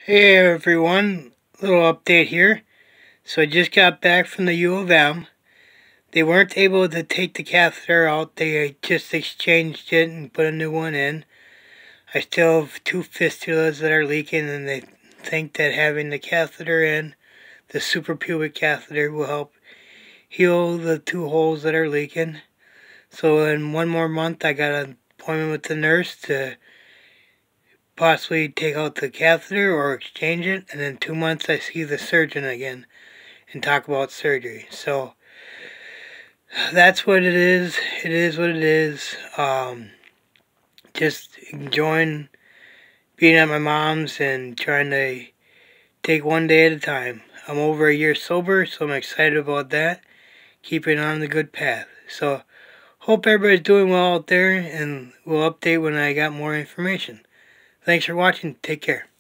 Hey everyone, little update here. So I just got back from the U of M. They weren't able to take the catheter out, they just exchanged it and put a new one in. I still have two fistulas that are leaking, and they think that having the catheter in, the suprapubic catheter, will help heal the two holes that are leaking. So in one more month I got an appointment with the nurse to possibly take out the catheter or exchange it, and in 2 months I see the surgeon again and talk about surgery. So that's what it is. It is what it is. Just enjoying being at my mom's and trying to take one day at a time. I'm over a year sober, so I'm excited about that. Keeping on the good path. So hope everybody's doing well out there, and we'll update when I got more information. Thanks for watching. Take care.